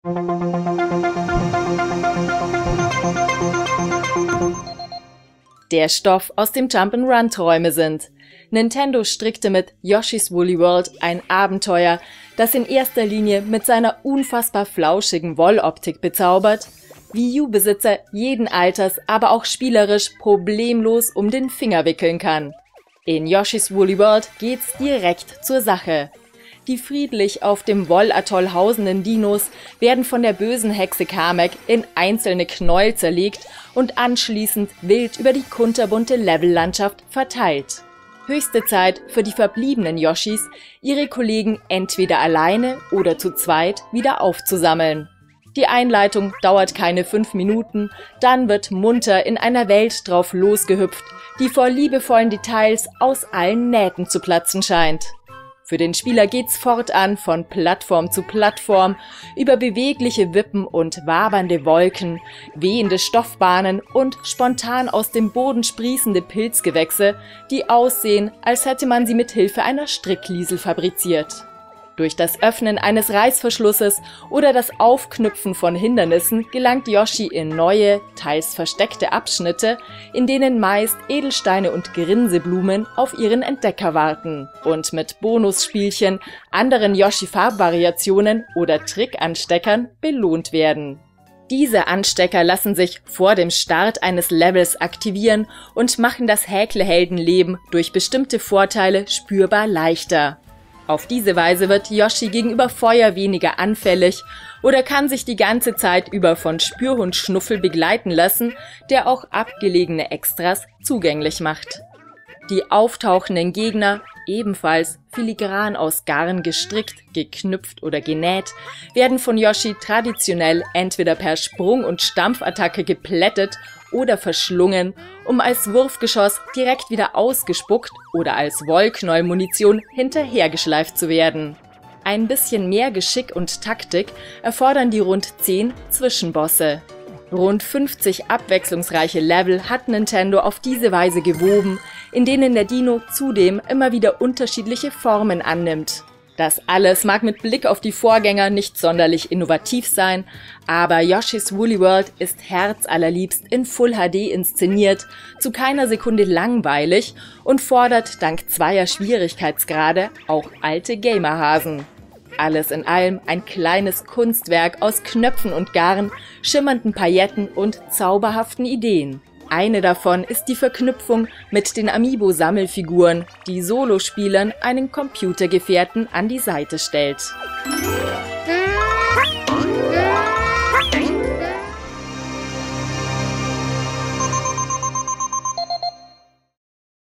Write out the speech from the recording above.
Der Stoff, aus dem Jump'n'Run Träume sind. Nintendo strickte mit Yoshi's Woolly World ein Abenteuer, das in erster Linie mit seiner unfassbar flauschigen Wolloptik bezaubert, Wii U-Besitzer jeden Alters, aber auch spielerisch problemlos um den Finger wickeln kann. In Yoshi's Woolly World geht's direkt zur Sache. Die friedlich auf dem Wollatoll hausenden Dinos werden von der bösen Hexe Kamek in einzelne Knäuel zerlegt und anschließend wild über die kunterbunte Levellandschaft verteilt. Höchste Zeit für die verbliebenen Yoshis, ihre Kollegen entweder alleine oder zu zweit wieder aufzusammeln. Die Einleitung dauert keine 5 Minuten, dann wird munter in einer Welt drauf losgehüpft, die vor liebevollen Details aus allen Nähten zu platzen scheint. Für den Spieler geht's fortan von Plattform zu Plattform, über bewegliche Wippen und wabernde Wolken, wehende Stoffbahnen und spontan aus dem Boden sprießende Pilzgewächse, die aussehen, als hätte man sie mit Hilfe einer Strickliesel fabriziert. Durch das Öffnen eines Reißverschlusses oder das Aufknüpfen von Hindernissen gelangt Yoshi in neue, teils versteckte Abschnitte, in denen meist Edelsteine und Grinseblumen auf ihren Entdecker warten und mit Bonusspielchen, anderen Yoshi-Farbvariationen oder Trickansteckern belohnt werden. Diese Anstecker lassen sich vor dem Start eines Levels aktivieren und machen das Häkle-Heldenleben durch bestimmte Vorteile spürbar leichter. Auf diese Weise wird Yoshi gegenüber Feuer weniger anfällig oder kann sich die ganze Zeit über von Spürhund Schnuffel begleiten lassen, der auch abgelegene Extras zugänglich macht. Die auftauchenden Gegner, ebenfalls filigran aus Garn gestrickt, geknüpft oder genäht, werden von Yoshi traditionell entweder per Sprung- und Stampfattacke geplättet oder verschlungen, um als Wurfgeschoss direkt wieder ausgespuckt oder als Wollknäuelmunition hinterhergeschleift zu werden. Ein bisschen mehr Geschick und Taktik erfordern die rund 10 Zwischenbosse. Rund 50 abwechslungsreiche Level hat Nintendo auf diese Weise gewoben, in denen der Dino zudem immer wieder unterschiedliche Formen annimmt. Das alles mag mit Blick auf die Vorgänger nicht sonderlich innovativ sein, aber Yoshi's Woolly World ist herzallerliebst in Full HD inszeniert, zu keiner Sekunde langweilig und fordert dank zweier Schwierigkeitsgrade auch alte Gamerhasen. Alles in allem ein kleines Kunstwerk aus Knöpfen und Garn, schimmernden Pailletten und zauberhaften Ideen. Eine davon ist die Verknüpfung mit den Amiibo-Sammelfiguren, die Solospielern einen Computergefährten an die Seite stellt.